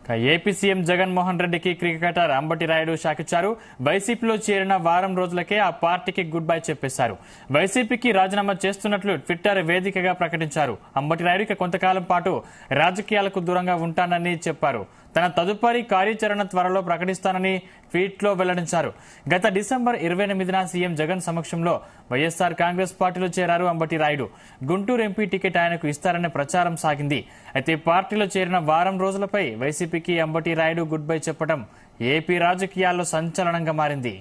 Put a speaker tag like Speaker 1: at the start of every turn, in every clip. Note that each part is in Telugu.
Speaker 1: ఏపీ సీఎం జగన్మోహన్ రెడ్డికి క్రికెటర్ అంబటి రాయుడు షాక్ ఇచ్చారు. వైసీపీలో చేరిన వారం రోజులకే ఆ పార్టీకి గుడ్ బై చెప్పేశారు. వైసీపీకి రాజీనామా చేస్తున్నట్లు ట్విట్టర్ వేదికగా ప్రకటించారు. అంబటి రాయుడు కొంతకాలం పాటు రాజకీయాలకు దూరంగా ఉంటానని చెప్పారు. తన తదుపరి కార్యాచరణ త్వరలో ప్రకటిస్తానని ట్వీట్లో వెల్లడించారు. గత డిసెంబర్ 28న సీఎం జగన్ సమక్షంలో వైఎస్ఆర్ కాంగ్రెస్ పార్టీలో చేరారు అంబటి రాయుడు. గుంటూరు ఎంపీ టికెట్ ఆయనకు ఇస్తారనే ప్రచారం సాగింది. అయితే పార్టీలో చేరిన వారం రోజులపై వైసీపీకి అంబటి రాయుడు గుడ్ బై చెప్పడం ఏపీ రాజకీయాల్లో సంచలనంగా మారింది.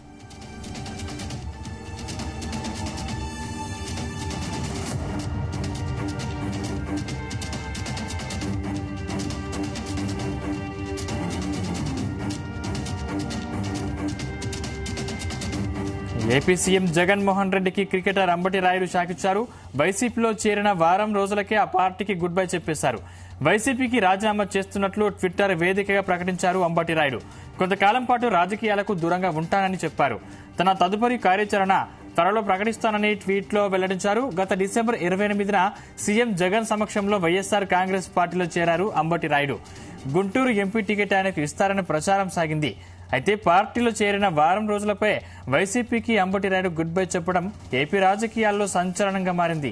Speaker 1: ఏపీ సీఎం జగన్మోహన్ రెడ్డికి క్రికెటర్ అంబటి రాయుడు షాక్ ఇచ్చారు. వైసీపీలో చేరిన వారం రోజులకే ఆ పార్టీకి గుడ్ బై చెప్పేశారు. వైసీపీకి రాజీనామా చేస్తున్నట్లు ట్విట్టర్ వేదికగా ప్రకటించారు అంబటి రాయుడు. కొంతకాలం పాటు రాజకీయాలకు దూరంగా ఉంటానని చెప్పారు. తన తదుపరి కార్యాచరణ త్వరలో ప్రకటిస్తానని ట్వీట్లో వెల్లడించారు. గత డిసెంబర్ 28న సీఎం జగన్ సమక్షంలో వైఎస్ఆర్ కాంగ్రెస్ పార్టీలో చేరారు అంబటి రాయుడు. గుంటూరు ఎంపీ టికెట్ ఆయనకు ఇస్తారని ప్రచారం సాగింది. అయితే పార్టీలో చేరిన వారం రోజులపై వైసీపీకి అంబటి రాయుడు గుడ్ బై చెప్పడం ఏపీ రాజకీయాల్లో సంచలనంగా మారింది.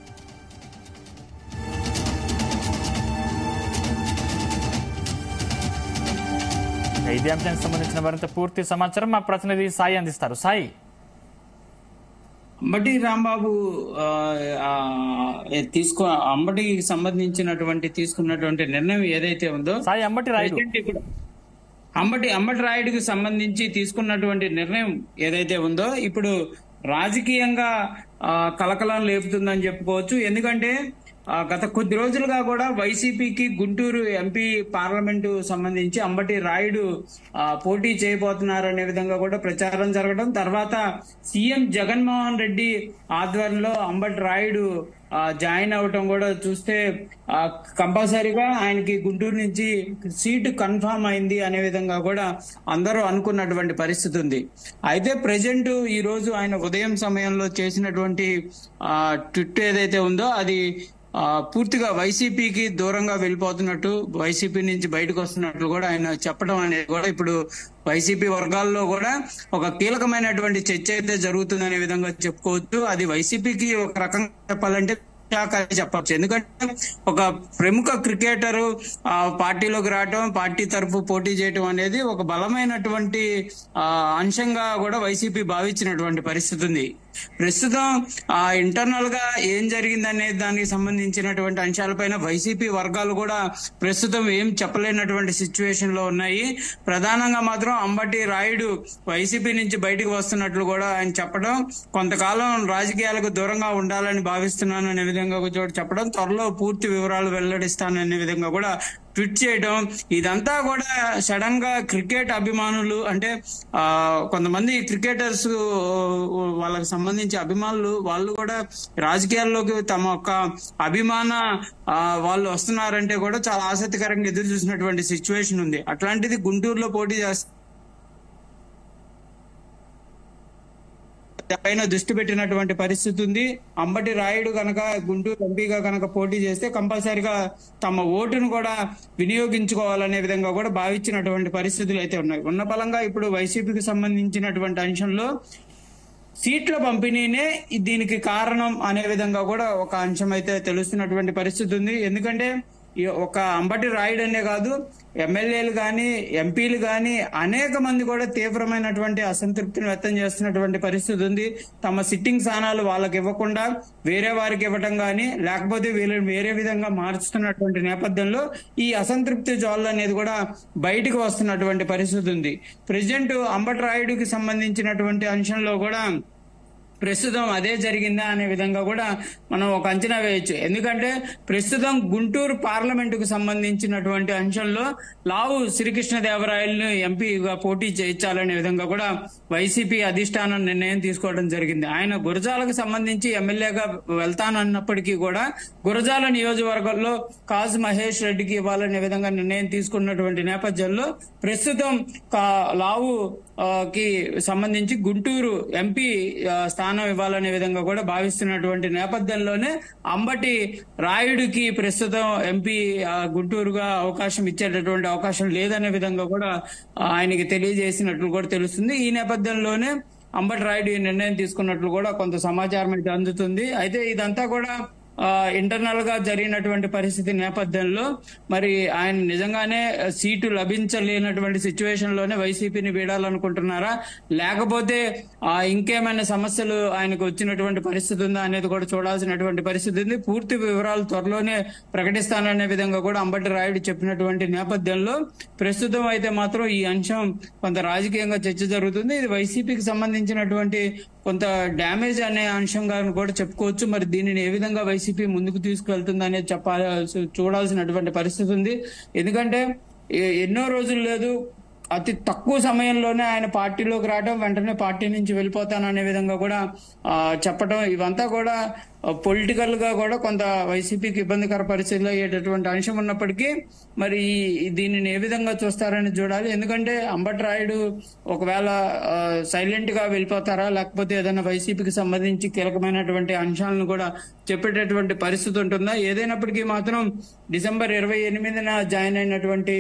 Speaker 1: ఇదే అంశానికి సంబంధించిన మరింత పూర్తి సమాచారం మా ప్రతినిధి సాయి అందిస్తారు. సాయి,
Speaker 2: అంబటి రాంబాబు అంబటికి సంబంధించినటువంటి తీసుకున్నటువంటి నిర్ణయం ఏదైతే ఉందో,
Speaker 1: సాయి అంబటి రాయుడు
Speaker 2: అంబటి రాయుడికి సంబంధించి తీసుకున్నటువంటి నిర్ణయం ఏదైతే ఉందో ఇప్పుడు రాజకీయంగా కలకలం లేపుతుందని చెప్పుకోవచ్చు. ఎందుకంటే గత కొద్ది రోజులుగా కూడా వైసీపీకి గుంటూరు ఎంపీ పార్లమెంటు సంబంధించి అంబటి రాయుడు పోటీ చేయబోతున్నారనే విధంగా కూడా ప్రచారం జరగడం, తర్వాత సీఎం జగన్మోహన్ రెడ్డి ఆధ్వర్యంలో అంబటి రాయుడు జాయిన్ అవటం కూడా చూస్తే కంపల్సరీగా ఆయనకి గుంటూరు నుంచి సీటు కన్ఫర్మ్ అయింది అనే విధంగా కూడా అందరూ అనుకున్నటువంటి పరిస్థితి ఉంది. అయితే ప్రజెంట్ ఈ రోజు ఆయన ఉదయం సమయంలో చేసినటువంటి ట్వీట్ ఏదైతే ఉందో అది పూర్తిగా వైసీపీకి దూరంగా వెళ్ళిపోతున్నట్టు, వైసీపీ నుంచి బయటకు వస్తున్నట్లు కూడా ఆయన చెప్పడం అనేది కూడా ఇప్పుడు వైసీపీ వర్గాల్లో కూడా ఒక కీలకమైనటువంటి చర్చ అయితే జరుగుతుందనే విధంగా చెప్పుకోవచ్చు. అది వైసీపీకి ఒక రకంగా చెప్పాలంటే చెప్పచ్చు. ఎందుకంటే ఒక ప్రముఖ క్రికెటరు పార్టీలోకి రావటం, పార్టీ తరఫు పోటీ చేయటం అనేది ఒక బలమైనటువంటి అంశంగా కూడా వైసీపీ భావించినటువంటి పరిస్థితి ఉంది. ప్రస్తుతం ఇంటర్నల్ గా ఏం జరిగిందనే దానికి సంబంధించినటువంటి అంశాలపైన వైసీపీ వర్గాలు కూడా ప్రస్తుతం ఏం చెప్పలేనటువంటి సిచ్యువేషన్ లో ఉన్నాయి. ప్రధానంగా మాత్రం అంబటి రాయుడు వైసీపీ నుంచి బయటకు వస్తున్నట్లు కూడా ఆయన చెప్పడం, కొంతకాలం రాజకీయాలకు దూరంగా ఉండాలని భావిస్తున్నాను అనే విధంగా చెప్పడం, త్వరలో పూర్తి వివరాలు వెల్లడిస్తాననే విధంగా కూడా ట్వీట్ చేయడం, ఇదంతా కూడా సడన్ గా క్రికెట్ అభిమానులు అంటే కొంతమంది క్రికెటర్స్ వాళ్ళకి సంబంధించి అభిమానులు వాళ్ళు కూడా రాజకీయాల్లోకి తమ యొక్క అభిమాన వాళ్ళు వస్తున్నారంటే కూడా చాలా ఆసక్తికరంగా ఎదురు చూసినటువంటి సిచ్యువేషన్ ఉంది. అట్లాంటిది గుంటూరులో పోటీ పైన దృష్టి పెట్టినటువంటి పరిస్థితి ఉంది. అంబటి రాయుడు కనుక గుంటూరు ఎంపీగా కనుక పోటీ చేస్తే కంపల్సరిగా తమ ఓటును కూడా వినియోగించుకోవాలనే విధంగా కూడా భావించినటువంటి పరిస్థితులు అయితే ఉన్నాయి. ఉన్న బలంగా ఇప్పుడు వైసీపీకి సంబంధించినటువంటి అంశంలో సీట్ల పంపిణీనే దీనికి కారణం అనే విధంగా కూడా ఒక అంశం అయితే తెలుస్తున్నటువంటి పరిస్థితి ఉంది. ఎందుకంటే ఒక అంబటి రాయుడు అనే కాదు, ఎమ్మెల్యేలు గాని ఎంపీలు గాని అనేక మంది కూడా తీవ్రమైనటువంటి అసంతృప్తిని వ్యక్తం చేస్తున్నటువంటి పరిస్థితి ఉంది. తమ సిట్టింగ్ స్థానాలు వాళ్ళకి ఇవ్వకుండా వేరే వారికి ఇవ్వటం గాని లేకపోతే వీళ్ళని వేరే విధంగా మార్చుతున్నటువంటి నేపథ్యంలో ఈ అసంతృప్తి జ్వాలలు అనేది కూడా బయటకు వస్తున్నటువంటి పరిస్థితి ఉంది. ప్రెసిడెంట్ అంబటి రాయుడికి సంబంధించినటువంటి అంశంలో కూడా ప్రస్తుతం అదే జరిగిందా అనే విధంగా కూడా మనం ఒక అంచనా వేయొచ్చు. ఎందుకంటే ప్రస్తుతం గుంటూరు పార్లమెంటుకు సంబంధించినటువంటి అంశంలో లావు శ్రీకృష్ణదేవరాయలను ఎంపీగా పోటీ చేయించాలనే విధంగా కూడా వైసీపీ అధిష్టానం నిర్ణయం తీసుకోవడం జరిగింది. ఆయన గురజాలకు సంబంధించి ఎమ్మెల్యేగా వెళ్తానన్నప్పటికీ కూడా గురజాల నియోజకవర్గంలో కాజు మహేష్ రెడ్డికి ఇవ్వాలనే విధంగా నిర్ణయం తీసుకున్నటువంటి నేపథ్యంలో ప్రస్తుతం లావు కి సంబంధించి గుంటూరు ఎంపీ స్థానం స్థానం ఇవ్వాలనే విధంగా కూడా భావిస్తున్నటువంటి నేపథ్యంలోనే అంబటి రాయుడికి ప్రస్తుతం ఎంపీ గుంటూరుగా అవకాశం ఇచ్చేటటువంటి అవకాశం లేదనే విధంగా కూడా ఆయనకి తెలియజేసినట్లు కూడా తెలుస్తుంది. ఈ నేపథ్యంలోనే అంబటి రాయుడు ఈ నిర్ణయం తీసుకున్నట్లు కూడా కొంత సమాచారం అయితే అందుతుంది. అయితే ఇదంతా కూడా ఇంటర్నల్ గా జరిగినటువంటి పరిస్థితి నేపథ్యంలో మరి ఆయన నిజంగానే సీటు లభించలేనటువంటి సిచ్యువేషన్ లోనే వైసీపీని వీడాలనుకుంటున్నారా, లేకపోతే ఇంకేమైనా సమస్యలు ఆయనకు వచ్చినటువంటి పరిస్థితి ఉందా అనేది కూడా చూడాల్సినటువంటి పరిస్థితి ఉంది. పూర్తి వివరాలు త్వరలోనే ప్రకటిస్తాననే విధంగా కూడా అంబటి రాయుడు చెప్పినటువంటి నేపథ్యంలో ప్రస్తుతం అయితే మాత్రం ఈ అంశం కొంత రాజకీయంగా చర్చ జరుగుతుంది. ఇది వైసీపీకి సంబంధించినటువంటి కొంత డ్యామేజ్ అనే అంశంగా కూడా చెప్పుకోవచ్చు. మరి దీనిని ఏ విధంగా వైసీపీ ముందుకు తీసుకెళ్తుంది అనేది చూడాల్సినటువంటి పరిస్థితి ఉంది. ఎందుకంటే ఎన్నో రోజులు లేదు, అతి తక్కువ సమయంలోనే ఆయన పార్టీలోకి రావడం, వెంటనే పార్టీ నుంచి వెళ్ళిపోతాననే విధంగా కూడా చెప్పడం, ఇవంతా కూడా పొలిటికల్ గా కూడా కొంత వైసీపీకి ఇబ్బందికర పరిస్థితులు అయ్యేటటువంటి అంశం ఉన్నప్పటికీ మరి దీనిని ఏ విధంగా చూస్తారని చూడాలి. ఎందుకంటే అంబటి రాయుడు ఒకవేళ సైలెంట్ గా వెళ్ళిపోతారా, లేకపోతే ఏదైనా వైసీపీకి సంబంధించి కీలకమైనటువంటి అంశాలను కూడా చెప్పేటటువంటి పరిస్థితి ఉంటుందా. ఏదైనప్పటికీ మాత్రం డిసెంబర్ 28న జాయిన్ అయినటువంటి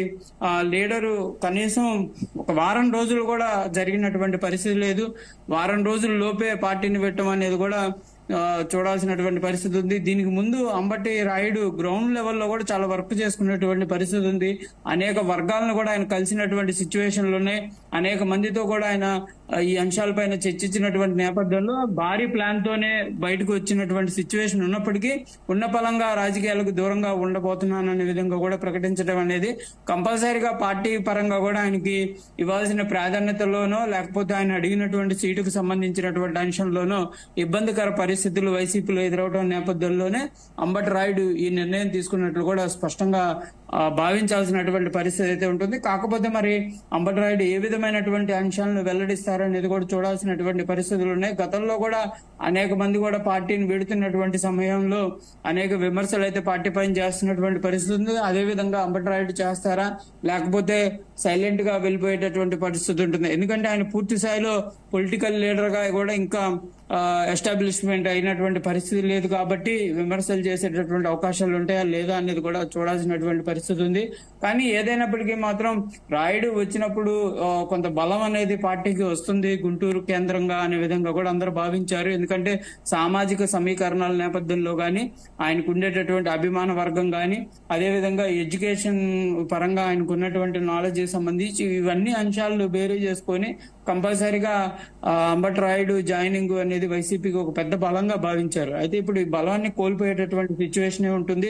Speaker 2: లీడరు కనీసం ఒక వారం రోజులు కూడా జరిగినటువంటి పరిస్థితి లేదు. వారం రోజుల లోపే పార్టీని పెట్టడం అనేది కూడా చూడాల్సినటువంటి పరిస్థితి ఉంది. దీనికి ముందు అంబటి రాయుడు గ్రౌండ్ లెవెల్లో కూడా చాలా వర్క్ చేసుకున్నటువంటి పరిస్థితి ఉంది. అనేక వర్గాలను కూడా ఆయన కలిసినటువంటి సిచ్యువేషన్లోనే అనేక మందితో కూడా ఆయన ఈ అంశాలపైన చర్చించినటువంటి నేపథ్యంలో భారీ ప్లాన్ తోనే బయటకు వచ్చినటువంటి సిచ్యువేషన్ ఉన్నప్పటికీ ఉన్న పలంగా రాజకీయాలకు దూరంగా ఉండబోతున్నాననే విధంగా కూడా ప్రకటించడం అనేది కంపల్సరీగా పార్టీ పరంగా కూడా ఆయనకి ఇవ్వాల్సిన ప్రాధాన్యతలోనో లేకపోతే ఆయన అడిగినటువంటి సీటుకు సంబంధించినటువంటి అంశంలోనో ఇబ్బందికర పరిస్థితులు వైసీపీలో ఎదురవడం నేపథ్యంలోనే అంబటి రాయుడు ఈ నిర్ణయం తీసుకున్నట్లు కూడా స్పష్టంగా భావించాల్సినటువంటి పరిస్థితి అయితే ఉంటుంది. కాకపోతే మరి అంబటి రాయుడు ఏ విధమైనటువంటి అంశాలను వెల్లడిస్తారనేది కూడా చూడాల్సినటువంటి పరిస్థితులు ఉన్నాయి. గతంలో కూడా అనేక మంది కూడా పార్టీని వీడుతున్నటువంటి సమయంలో అనేక విమర్శలు అయితే పార్టీ పైన చేస్తున్నటువంటి పరిస్థితి ఉంది. అదే విధంగా అంబటి రాయుడు చేస్తారా, లేకపోతే సైలెంట్ గా వెళ్ళిపోయేటటువంటి పరిస్థితి ఉంటుంది. ఎందుకంటే ఆయన పూర్తి స్థాయిలో పొలిటికల్ లీడర్ గా కూడా ఇంకా ఎస్టాబ్లిష్మెంట్ అయినటువంటి పరిస్థితి లేదు కాబట్టి విమర్శలు చేసేటటువంటి అవకాశాలు ఉంటాయా లేదా అనేది కూడా చూడాల్సినటువంటి పరిస్థితి ఉంది. కానీ ఏదైనప్పటికీ మాత్రం రాయుడు వచ్చినప్పుడు కొంత బలం అనేది పార్టీకి వస్తుంది గుంటూరు కేంద్రంగా అనే విధంగా కూడా అందరూ భావించారు. ఎందుకంటే సామాజిక సమీకరణాల నేపథ్యంలో గాని, ఆయనకు ఉండేటటువంటి అభిమాన వర్గం గాని, అదేవిధంగా ఎడ్యుకేషన్ పరంగా ఆయనకు ఉన్నటువంటి నాలెడ్జ్ సంబంధించి ఇవన్నీ అంశాలను బేరీ చేసుకొని కంపల్సరీగా అంబటి రాయుడు జాయినింగ్ అనేది వైసీపీకి ఒక పెద్ద బలంగా భావించారు. అయితే ఇప్పుడు ఈ బలాన్ని కోల్పోయేటటువంటి సిచ్యువేషన్ ఉంటుంది.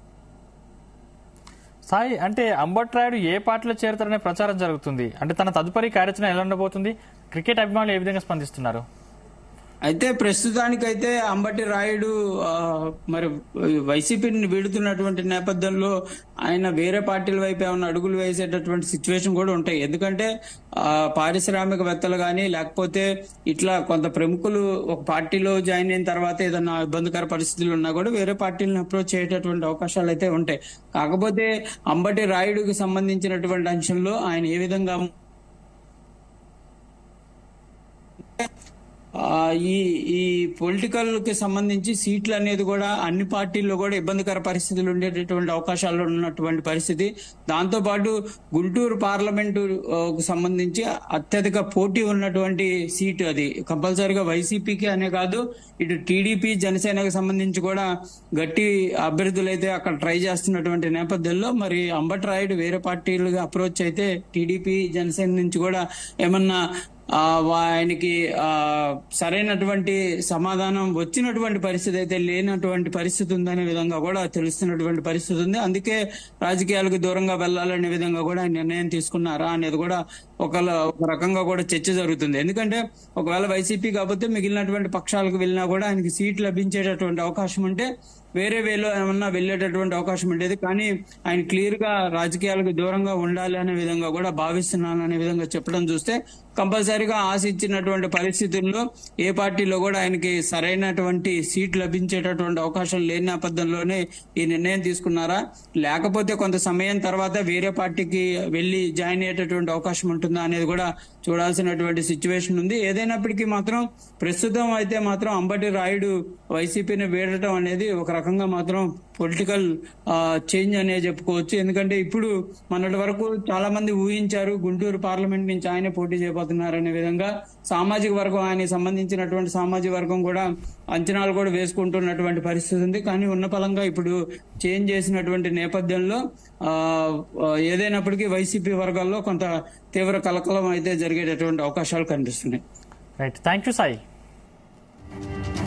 Speaker 1: సాయి, అంటే అంబటి రాయుడు ఏ పార్టీలో చేరుతారనే ప్రచారం జరుగుతుంది. అంటే తన తదుపరి కార్యాచరణ ఎలా ఉండబోతుంది? క్రికెట్ అభిమానులు ఏ విధంగా స్పందిస్తున్నారు?
Speaker 2: అయితే ప్రస్తుతానికైతే అంబటి రాయుడు మరి వైసీపీని వీడుతున్నటువంటి నేపథ్యంలో ఆయన వేరే పార్టీల వైపు ఏమైనా అడుగులు వేసేటటువంటి సిచ్యువేషన్ కూడా ఉంటాయి. ఎందుకంటే పారిశ్రామికవేత్తలు కానీ లేకపోతే ఇట్లా కొంత ప్రముఖులు ఒక పార్టీలో జాయిన్ అయిన తర్వాత ఏదన్నా ఇబ్బందికర పరిస్థితులు ఉన్నా కూడా వేరే పార్టీలను అప్రోచ్ చేసేటటువంటి అవకాశాలు అయితే ఉంటాయి. కాకపోతే అంబటి రాయుడుకి సంబంధించినటువంటి అంశంలో ఆయన ఏ విధంగా ఈ పొలిటికల్ కి సంబంధించి సీట్లు అనేది కూడా అన్ని పార్టీల్లో కూడా ఇబ్బందికర పరిస్థితులు ఉండేటటువంటి అవకాశాలు ఉన్నటువంటి పరిస్థితి. దాంతో పాటు గుంటూరు పార్లమెంటు సంబంధించి అత్యధిక పోటీ ఉన్నటువంటి సీటు అది కంపల్సరీగా వైసీపీకి అనే కాదు, ఇటు టీడీపీ జనసేనకు సంబంధించి కూడా గట్టి అభ్యర్థులు అయితే అక్కడ ట్రై చేస్తున్నటువంటి నేపథ్యంలో మరి అంబటి రాయుడు వేరే పార్టీలుగా అప్రోచ్ అయితే టీడీపీ జనసేన నుంచి కూడా ఏమన్నా ఆయనకి సరైనటువంటి సమాధానం వచ్చినటువంటి పరిస్థితి అయితే లేనటువంటి పరిస్థితి ఉందనే విధంగా కూడా తెలుస్తున్నటువంటి పరిస్థితి ఉంది. అందుకే రాజకీయాలకు దూరంగా వెళ్లాలనే విధంగా కూడా ఆయన నిర్ణయం తీసుకున్నారా అనేది కూడా ఒక రకంగా కూడా చర్చ జరుగుతుంది. ఎందుకంటే ఒకవేళ వైసీపీ కాకపోతే మిగిలినటువంటి పక్షాలకు వెళ్ళినా కూడా ఆయనకి సీట్ లభించేటటువంటి అవకాశం ఉంటే వేరే వేలో ఏమన్నా వెళ్ళేటటువంటి అవకాశం ఉండేది. కానీ ఆయన క్లియర్ గా రాజకీయాలకు దూరంగా ఉండాలి అనే విధంగా కూడా భావిస్తున్నాను అనే విధంగా చెప్పడం చూస్తే కంపల్సరీగా ఆశించినటువంటి పరిస్థితుల్లో ఏ పార్టీలో కూడా ఆయనకి సరైనటువంటి సీట్ లభించేటటువంటి అవకాశం లేని నేపథ్యంలోనే ఈ నిర్ణయం తీసుకున్నారా, లేకపోతే కొంత సమయం తర్వాత వేరే పార్టీకి వెళ్లి జాయిన్ అయ్యేటటువంటి అవకాశం ఉంటుందా అనేది కూడా చూడాల్సినటువంటి సిచ్యువేషన్ ఉంది. ఏదైనప్పటికీ మాత్రం ప్రస్తుతం అయితే మాత్రం అంబటి రాయుడు వైసీపీని వీడటం అనేది ఒక రకంగా మాత్రం పొలిటికల్ చేంజ్ అనే చెప్పుకోవచ్చు. ఎందుకంటే ఇప్పుడు మొన్నటి వరకు చాలా మంది ఊహించారు గుంటూరు పార్లమెంట్ నుంచి ఆయనే పోటీ చేయబోతున్నారనే విధంగా. సామాజిక వర్గం, ఆయనకి సంబంధించినటువంటి సామాజిక వర్గం కూడా అంచనాలు కూడా వేసుకుంటున్నటువంటి పరిస్థితి ఉంది. కానీ ఉన్న పలంగా ఇప్పుడు చేంజ్ చేసినటువంటి నేపథ్యంలో ఏదైనప్పటికీ వైసీపీ వర్గాల్లో కొంత తీవ్ర కలకలం అయితే జరిగేటటువంటి అవకాశాలు కనిపిస్తున్నాయి.
Speaker 1: Right, thank you Sai.